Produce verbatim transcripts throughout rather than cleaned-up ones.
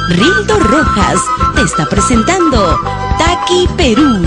Rildo Rojas te está presentando Taqui Perú.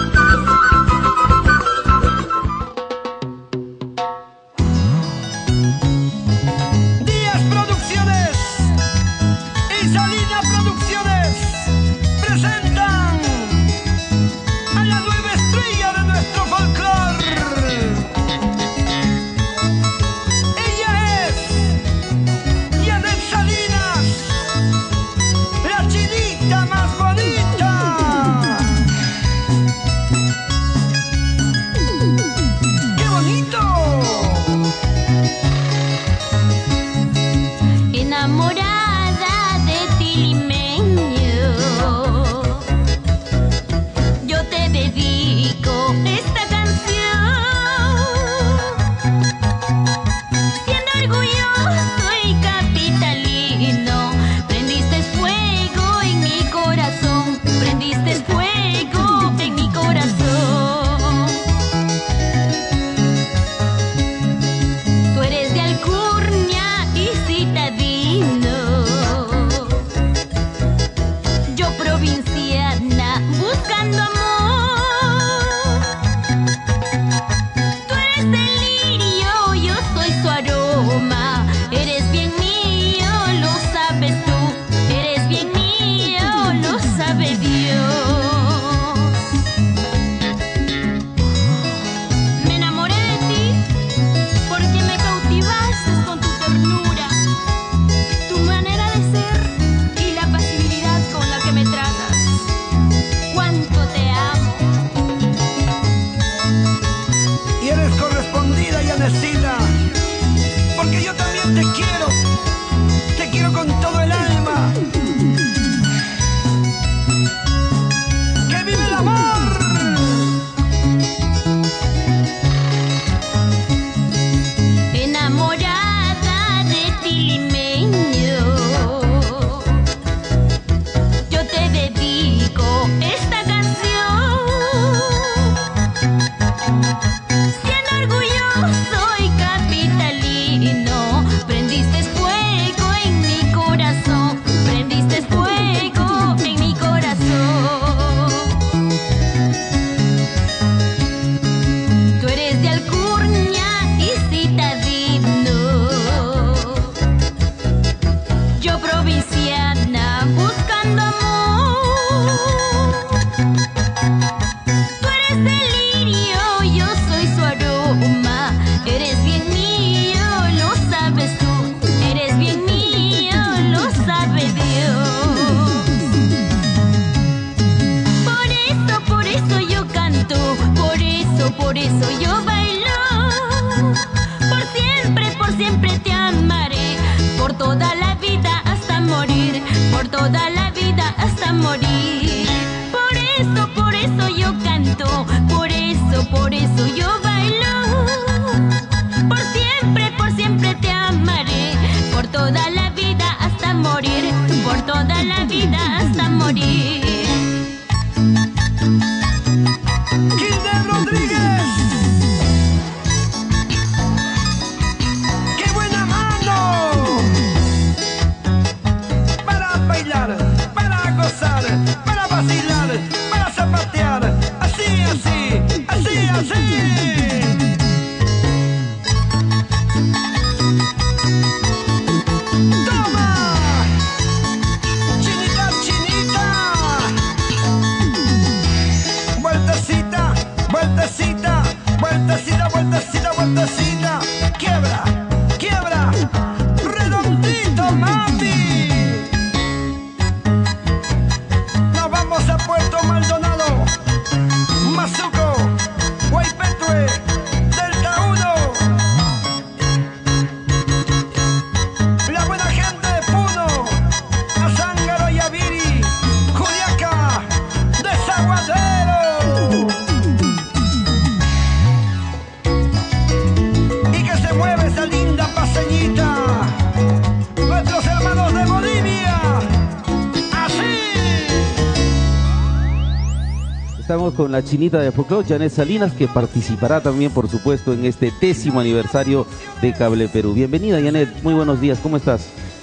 Estamos con la chinita de folclore, Janet Salinas, que participará también, por supuesto, en este décimo aniversario de Cable Perú. Bienvenida, Janet, muy buenos días, ¿cómo estás?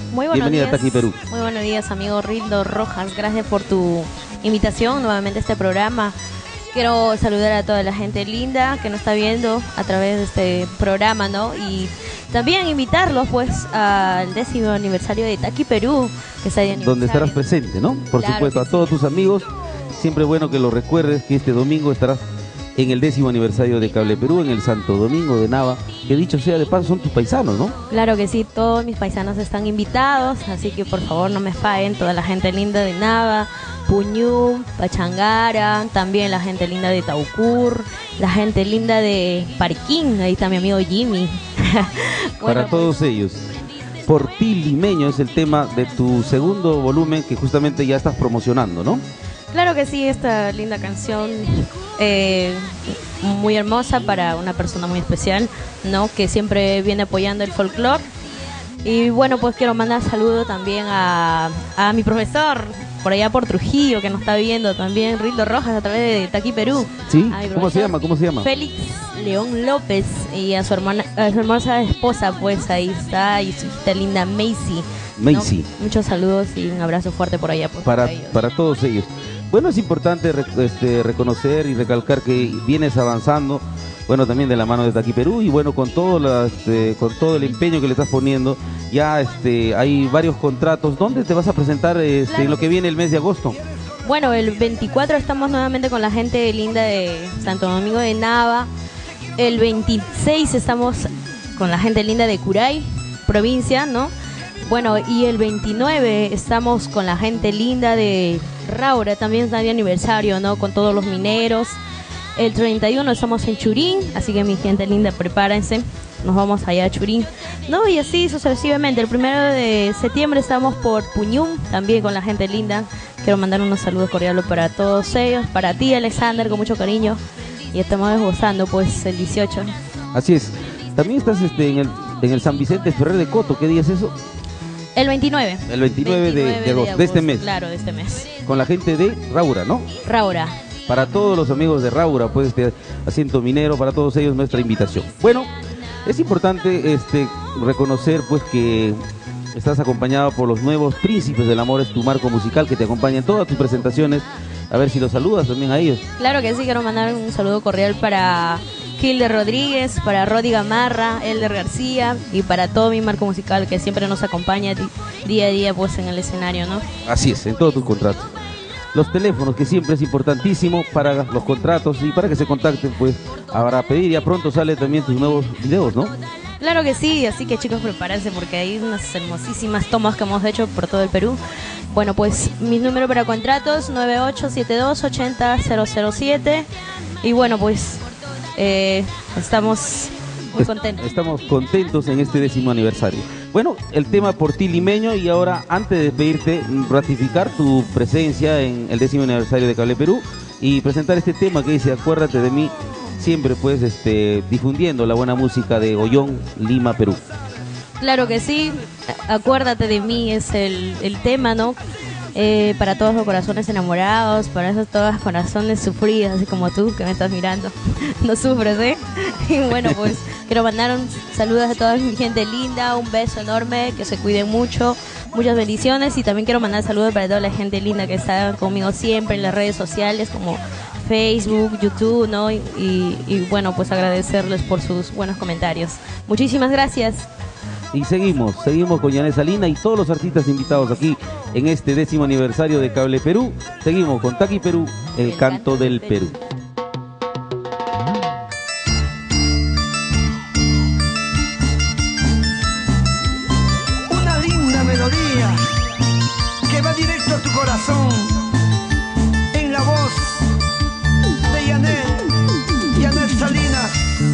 Muy buenos Bienvenida días. a Taqui Perú. Muy buenos días, amigo Rildo Rojas. Gracias por tu invitación nuevamente a este programa. Quiero saludar a toda la gente linda que nos está viendo a través de este programa, ¿no? Y también invitarlos, pues, al décimo aniversario de Taqui Perú, que está de aniversario. Donde estarás presente, ¿no? Por Claro supuesto, a que todos sí. tus amigos. Siempre bueno que lo recuerdes que este domingo estarás en el décimo aniversario de Cable Perú, en el Santo Domingo de Nava, que dicho sea de paso son tus paisanos, ¿no? Claro que sí, todos mis paisanos están invitados, así que por favor no me fallen, toda la gente linda de Nava, Puñú, Pachangara, también la gente linda de Taucur, la gente linda de Parquín, ahí está mi amigo Jimmy. Para Bueno, todos ellos. Por ti limeño es el tema de tu segundo volumen que justamente ya estás promocionando, ¿no? Claro que sí, esta linda canción, eh, muy hermosa para una persona muy especial, ¿no? Que siempre viene apoyando el folclore. Y bueno, pues quiero mandar saludo también a, a mi profesor, por allá por Trujillo, que nos está viendo también, Rildo Rojas, a través de Taqui Perú. ¿Sí? A mi ¿Cómo se profesor, llama? ¿Cómo se llama? Félix León López, y a su hermana, a su hermosa esposa, pues ahí está, y su hijita linda Macy. ¿no? Macy. Muchos saludos y un abrazo fuerte por allá, pues, Para, para ellos. para todos ellos. Bueno, es importante re- este, reconocer y recalcar que vienes avanzando, bueno, también de la mano de Taqui Perú y bueno, con todo, la, este, con todo el empeño que le estás poniendo, ya este, hay varios contratos. ¿Dónde te vas a presentar este, Claro en lo que que viene el mes de agosto? Bueno, el veinticuatro estamos nuevamente con la gente linda de Santo Domingo de Nava. El veintiséis estamos con la gente linda de Curay, provincia, ¿no? Bueno, y el veintinueve estamos con la gente linda de Raura, también está de aniversario, ¿no? Con todos los mineros. El treinta y uno estamos en Churín, así que mi gente linda, prepárense. Nos vamos allá a Churín. No, y así sucesivamente. El primero de septiembre estamos por Puñum, también con la gente linda. Quiero mandar unos saludos cordiales para todos ellos, para ti, Alexander, con mucho cariño. Y estamos gozando, pues, el dieciocho. Así es. También estás este, en, el, en el San Vicente Ferrer de Coto. ¿Qué día es eso? El veintinueve. El veintinueve, de, de agosto, de este mes. Claro, de este mes. Con la gente de Raura, ¿no? Raura. Para todos los amigos de Raura, pues este asiento minero, para todos ellos nuestra invitación. Bueno, es importante este reconocer pues que estás acompañado por los nuevos Príncipes del Amor, es tu marco musical que te acompaña en todas tus presentaciones. A ver si los saludas también a ellos. Claro que sí, quiero mandar un saludo cordial para Hilde Rodríguez, para Rodi Gamarra, Elder García y para todo mi marco musical que siempre nos acompaña di- día a día pues en el escenario, ¿no? Así es, en todos tus contratos. Los teléfonos, que siempre es importantísimo para los contratos y para que se contacten, pues, para pedir. Ya pronto sale también tus nuevos videos, ¿no? Claro que sí, así que chicos, prepárense porque hay unas hermosísimas tomas que hemos hecho por todo el Perú. Bueno, pues mi número para contratos nueve ocho siete dos ocho cero cero cero siete y bueno, pues eh, estamos muy contentos. Estamos contentos en este décimo aniversario. Bueno, el tema por ti limeño, y ahora antes de despedirte, ratificar tu presencia en el décimo aniversario de Cable Perú y presentar este tema que dice Acuérdate de mí, siempre pues este difundiendo la buena música de Ollón, Lima, Perú. Claro que sí, acuérdate de mí es el, el tema, ¿no? Eh, para todos los corazones enamorados, para esos todos los corazones sufridos, así como tú que me estás mirando. No sufres, ¿eh? Y bueno, pues quiero mandar un saludos a toda mi gente linda, un beso enorme, que se cuiden mucho, muchas bendiciones, y también quiero mandar saludos para toda la gente linda que está conmigo siempre en las redes sociales como Facebook, YouTube, ¿no? Y, y, y bueno, pues agradecerles por sus buenos comentarios. Muchísimas gracias. Y seguimos, seguimos con Yanez Salina y todos los artistas invitados aquí en este décimo aniversario de Cable Perú. Seguimos con Taqui Perú, el, el canto, canto del Perú. Perú. Una linda melodía que va directo a tu corazón, en la voz de Yanez, Yanez Salinas.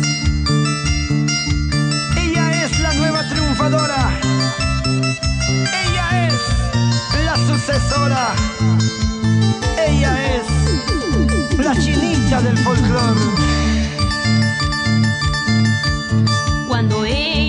La nueva triunfadora, ella es la sucesora, ella es la chinita del folclore. Cuando ella